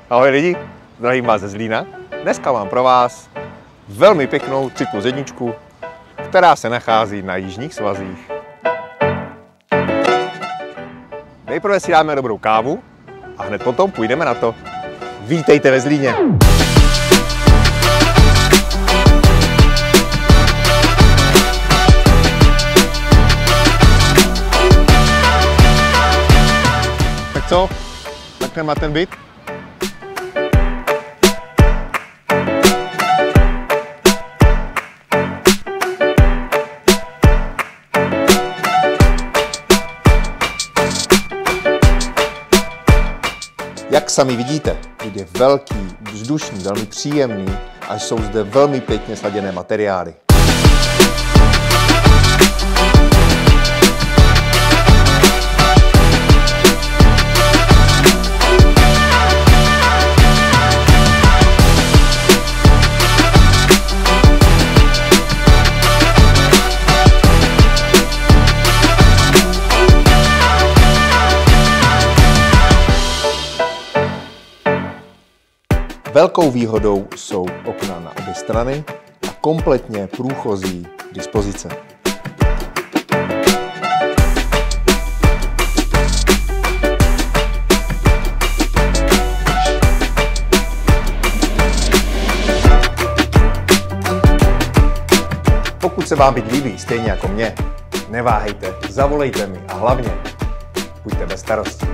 Ahoj lidi, zdravím vás ze Zlína. Dneska mám pro vás velmi pěknou 3+1, která se nachází na jižních svazích. Nejprve si dáme dobrou kávu a hned potom půjdeme na to. Vítejte ve Zlíně! Tak co? Takhle má ten byt? Jak sami vidíte, byt je velký, vzdušný, velmi příjemný a jsou zde velmi pěkně sladěné materiály. Velkou výhodou jsou okna na obě strany a kompletně průchozí dispozice. Pokud se vám byt líbí, stejně jako mě, neváhejte, zavolejte mi a hlavně buďte bez starosti.